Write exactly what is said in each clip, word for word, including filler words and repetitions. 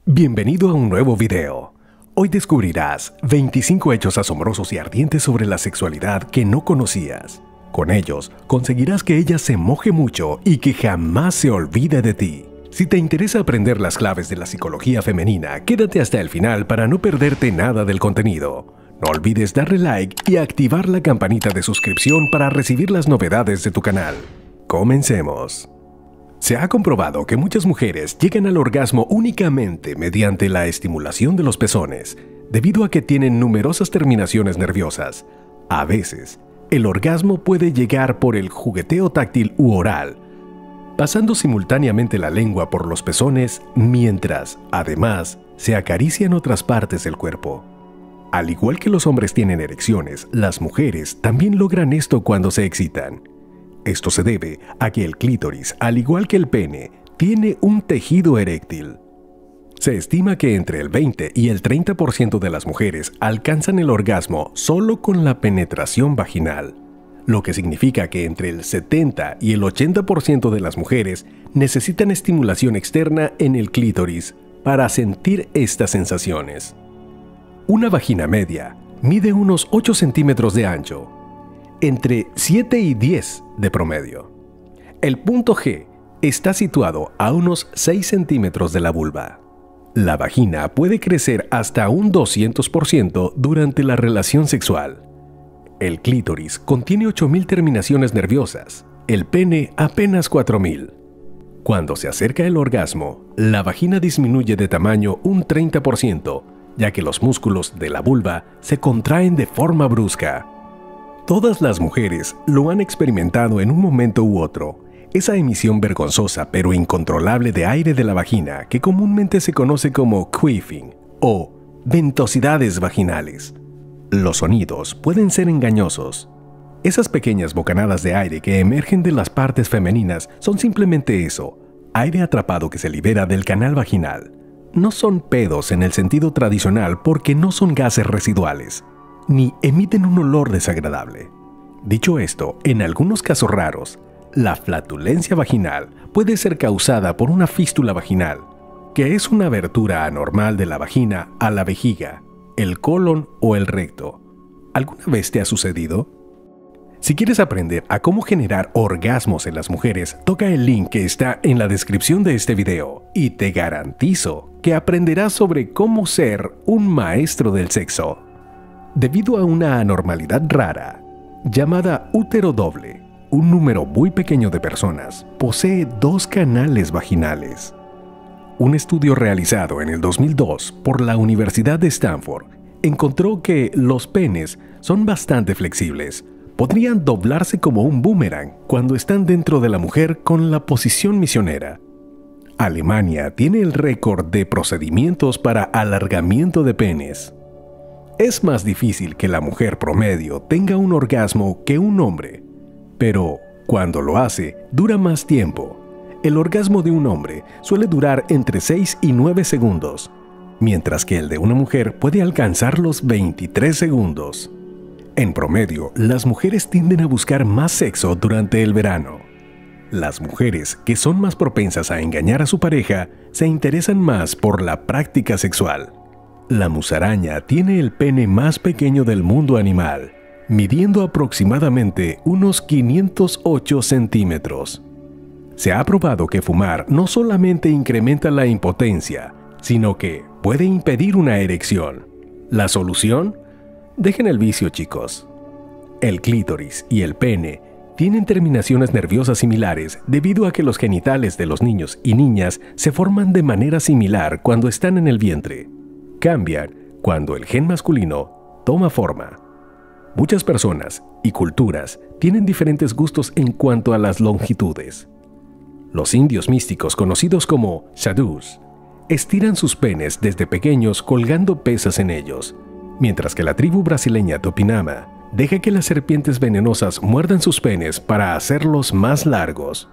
Bienvenido a un nuevo video. Hoy descubrirás veinticinco hechos asombrosos y ardientes sobre la sexualidad que no conocías. Con ellos, conseguirás que ella se moje mucho y que jamás se olvide de ti. Si te interesa aprender las claves de la psicología femenina, quédate hasta el final para no perderte nada del contenido. No olvides darle like y activar la campanita de suscripción para recibir las novedades de tu canal. Comencemos. Se ha comprobado que muchas mujeres llegan al orgasmo únicamente mediante la estimulación de los pezones, debido a que tienen numerosas terminaciones nerviosas. A veces, el orgasmo puede llegar por el jugueteo táctil u oral, pasando simultáneamente la lengua por los pezones mientras, además, se acarician otras partes del cuerpo. Al igual que los hombres tienen erecciones, las mujeres también logran esto cuando se excitan. Esto se debe a que el clítoris, al igual que el pene, tiene un tejido eréctil. Se estima que entre el veinte y el treinta por ciento de las mujeres alcanzan el orgasmo solo con la penetración vaginal, lo que significa que entre el setenta y el ochenta por ciento de las mujeres necesitan estimulación externa en el clítoris para sentir estas sensaciones. Una vagina media mide unos ocho centímetros de ancho, entre siete y diez de promedio. El punto G está situado a unos seis centímetros de la vulva. La vagina puede crecer hasta un doscientos por ciento durante la relación sexual. El clítoris contiene ocho mil terminaciones nerviosas, el pene apenas cuatro mil. Cuando se acerca el orgasmo, la vagina disminuye de tamaño un treinta por ciento, ya que los músculos de la vulva se contraen de forma brusca. Todas las mujeres lo han experimentado en un momento u otro, esa emisión vergonzosa pero incontrolable de aire de la vagina que comúnmente se conoce como queefing o ventosidades vaginales. Los sonidos pueden ser engañosos. Esas pequeñas bocanadas de aire que emergen de las partes femeninas son simplemente eso, aire atrapado que se libera del canal vaginal. No son pedos en el sentido tradicional porque no son gases residuales, ni emiten un olor desagradable. Dicho esto, en algunos casos raros, la flatulencia vaginal puede ser causada por una fístula vaginal, que es una abertura anormal de la vagina a la vejiga, el colon o el recto. ¿Alguna vez te ha sucedido? Si quieres aprender a cómo generar orgasmos en las mujeres, toca el link que está en la descripción de este video y te garantizo que aprenderás sobre cómo ser un maestro del sexo. Debido a una anormalidad rara, llamada útero doble, un número muy pequeño de personas posee dos canales vaginales. Un estudio realizado en el dos mil dos por la Universidad de Stanford encontró que los penes son bastante flexibles. Podrían doblarse como un boomerang cuando están dentro de la mujer con la posición misionera. Alemania tiene el récord de procedimientos para alargamiento de penes. Es más difícil que la mujer promedio tenga un orgasmo que un hombre, pero cuando lo hace, dura más tiempo. El orgasmo de un hombre suele durar entre seis y nueve segundos, mientras que el de una mujer puede alcanzar los veintitrés segundos. En promedio, las mujeres tienden a buscar más sexo durante el verano. Las mujeres que son más propensas a engañar a su pareja se interesan más por la práctica sexual. La musaraña tiene el pene más pequeño del mundo animal, midiendo aproximadamente unos quinientos ocho centímetros. Se ha probado que fumar no solamente incrementa la impotencia, sino que puede impedir una erección. ¿La solución? Dejen el vicio, chicos. El clítoris y el pene tienen terminaciones nerviosas similares debido a que los genitales de los niños y niñas se forman de manera similar cuando están en el vientre. Cambian cuando el gen masculino toma forma. Muchas personas y culturas tienen diferentes gustos en cuanto a las longitudes. Los indios místicos conocidos como sadhus estiran sus penes desde pequeños colgando pesas en ellos, mientras que la tribu brasileña Tupinamba deja que las serpientes venenosas muerdan sus penes para hacerlos más largos.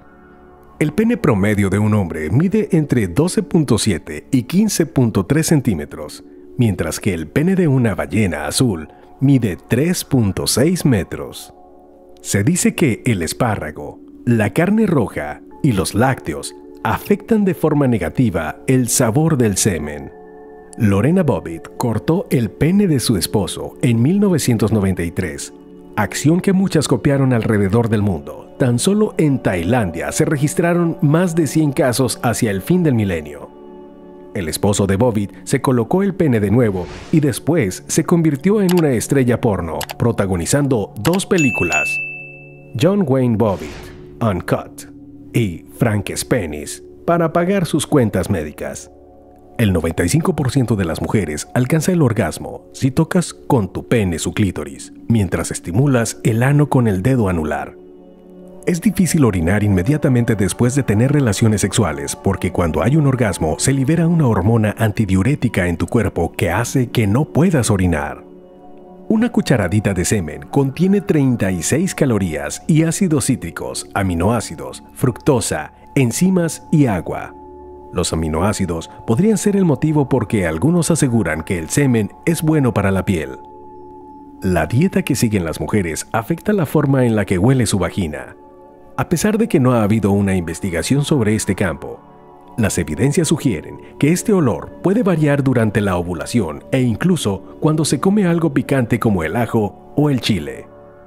El pene promedio de un hombre mide entre doce punto siete y quince punto tres centímetros, mientras que el pene de una ballena azul mide tres punto seis metros. Se dice que el espárrago, la carne roja y los lácteos afectan de forma negativa el sabor del semen. Lorena Bobbitt cortó el pene de su esposo en mil novecientos noventa y tres, acción que muchas copiaron alrededor del mundo. Tan solo en Tailandia se registraron más de cien casos hacia el fin del milenio. El esposo de Bobbitt se colocó el pene de nuevo y después se convirtió en una estrella porno, protagonizando dos películas: John Wayne Bobbitt, Uncut, y Frank's Penis, para pagar sus cuentas médicas. El noventa y cinco por ciento de las mujeres alcanza el orgasmo si tocas con tu pene su clítoris, mientras estimulas el ano con el dedo anular. Es difícil orinar inmediatamente después de tener relaciones sexuales porque cuando hay un orgasmo se libera una hormona antidiurética en tu cuerpo que hace que no puedas orinar. Una cucharadita de semen contiene treinta y seis calorías y ácidos cítricos, aminoácidos, fructosa, enzimas y agua. Los aminoácidos podrían ser el motivo por que algunos aseguran que el semen es bueno para la piel. La dieta que siguen las mujeres afecta la forma en la que huele su vagina. A pesar de que no ha habido una investigación sobre este campo, las evidencias sugieren que este olor puede variar durante la ovulación e incluso cuando se come algo picante como el ajo o el chile.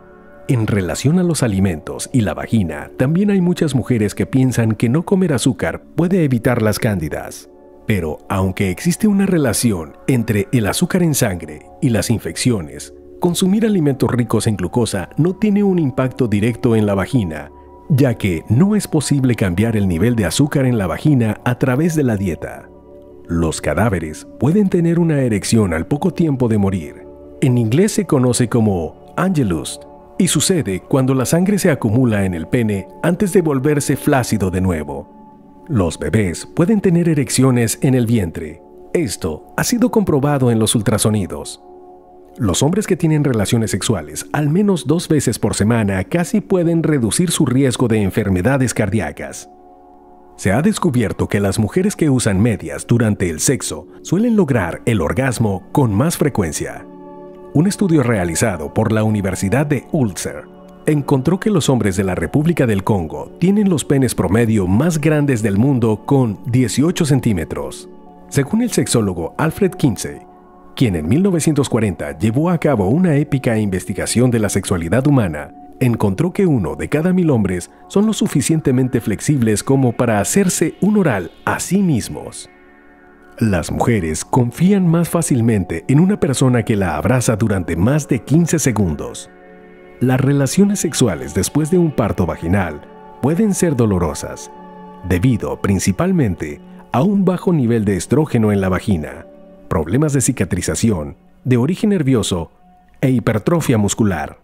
En relación a los alimentos y la vagina, también hay muchas mujeres que piensan que no comer azúcar puede evitar las cándidas. Pero aunque existe una relación entre el azúcar en sangre y las infecciones, consumir alimentos ricos en glucosa no tiene un impacto directo en la vagina, ya que no es posible cambiar el nivel de azúcar en la vagina a través de la dieta. Los cadáveres pueden tener una erección al poco tiempo de morir. En inglés se conoce como angelust, y sucede cuando la sangre se acumula en el pene antes de volverse flácido de nuevo. Los bebés pueden tener erecciones en el vientre. Esto ha sido comprobado en los ultrasonidos. Los hombres que tienen relaciones sexuales al menos dos veces por semana casi pueden reducir su riesgo de enfermedades cardíacas. Se ha descubierto que las mujeres que usan medias durante el sexo suelen lograr el orgasmo con más frecuencia. Un estudio realizado por la Universidad de Ulster encontró que los hombres de la República del Congo tienen los penes promedio más grandes del mundo con dieciocho centímetros. Según el sexólogo Alfred Kinsey, quien en mil novecientos cuarenta llevó a cabo una épica investigación de la sexualidad humana, encontró que uno de cada mil hombres son lo suficientemente flexibles como para hacerse un oral a sí mismos. Las mujeres confían más fácilmente en una persona que la abraza durante más de quince segundos. Las relaciones sexuales después de un parto vaginal pueden ser dolorosas, debido principalmente a un bajo nivel de estrógeno en la vagina, problemas de cicatrización, de origen nervioso e hipertrofia muscular.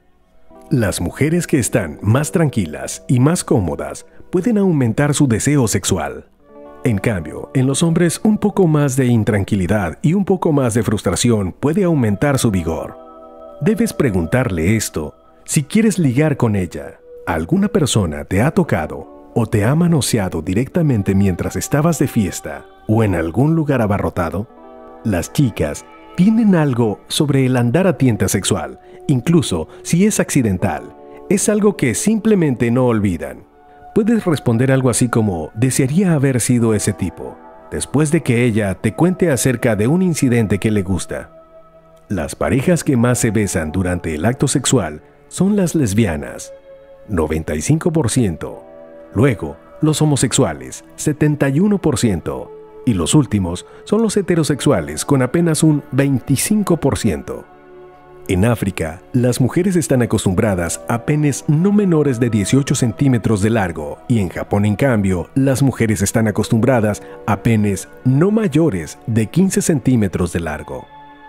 Las mujeres que están más tranquilas y más cómodas pueden aumentar su deseo sexual. En cambio, en los hombres un poco más de intranquilidad y un poco más de frustración puede aumentar su vigor. Debes preguntarle esto si quieres ligar con ella. ¿Alguna persona te ha tocado o te ha manoseado directamente mientras estabas de fiesta o en algún lugar abarrotado? Las chicas tienen algo sobre el andar a tienta sexual, incluso si es accidental. Es algo que simplemente no olvidan. Puedes responder algo así como, desearía haber sido ese tipo, después de que ella te cuente acerca de un incidente que le gusta. Las parejas que más se besan durante el acto sexual son las lesbianas, noventa y cinco por ciento. Luego, los homosexuales, setenta y uno por ciento. Y los últimos son los heterosexuales con apenas un veinticinco por ciento. En África, las mujeres están acostumbradas a penes no menores de dieciocho centímetros de largo y en Japón, en cambio, las mujeres están acostumbradas a penes no mayores de quince centímetros de largo.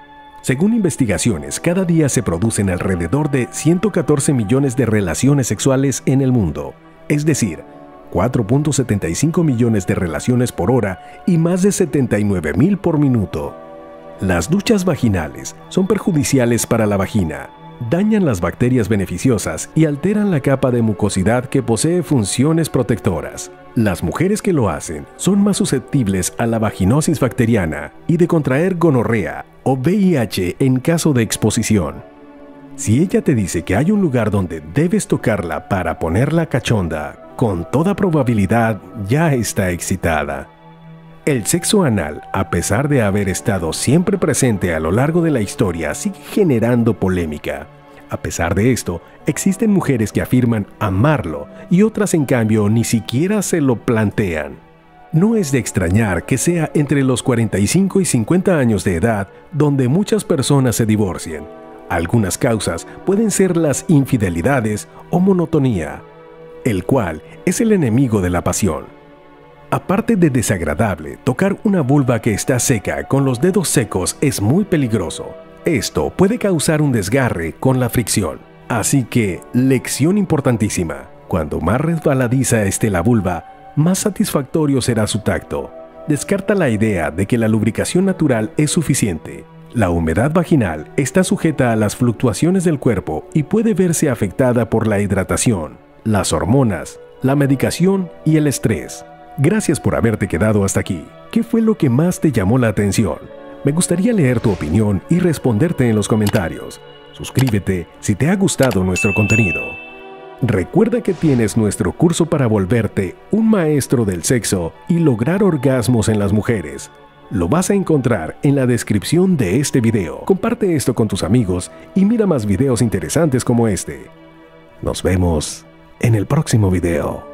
Según investigaciones, cada día se producen alrededor de ciento catorce millones de relaciones sexuales en el mundo, es decir, cuatro punto setenta y cinco millones de relaciones por hora y más de setenta y nueve mil por minuto. Las duchas vaginales son perjudiciales para la vagina, dañan las bacterias beneficiosas y alteran la capa de mucosidad que posee funciones protectoras. Las mujeres que lo hacen son más susceptibles a la vaginosis bacteriana y de contraer gonorrea o V I H en caso de exposición. Si ella te dice que hay un lugar donde debes tocarla para ponerla cachonda, con toda probabilidad ya está excitada. El sexo anal, a pesar de haber estado siempre presente a lo largo de la historia, sigue generando polémica. A pesar de esto, existen mujeres que afirman amarlo y otras en cambio ni siquiera se lo plantean. No es de extrañar que sea entre los cuarenta y cinco y cincuenta años de edad donde muchas personas se divorcien. Algunas causas pueden ser las infidelidades o monotonía, el cual es el enemigo de la pasión. Aparte de desagradable, tocar una vulva que está seca con los dedos secos es muy peligroso. Esto puede causar un desgarre con la fricción. Así que, lección importantísima, cuando más resbaladiza esté la vulva, más satisfactorio será su tacto. Descarta la idea de que la lubricación natural es suficiente. La humedad vaginal está sujeta a las fluctuaciones del cuerpo y puede verse afectada por la hidratación, las hormonas, la medicación y el estrés. Gracias por haberte quedado hasta aquí. ¿Qué fue lo que más te llamó la atención? Me gustaría leer tu opinión y responderte en los comentarios. Suscríbete si te ha gustado nuestro contenido. Recuerda que tienes nuestro curso para volverte un maestro del sexo y lograr orgasmos en las mujeres. Lo vas a encontrar en la descripción de este video. Comparte esto con tus amigos y mira más videos interesantes como este. Nos vemos en el próximo video.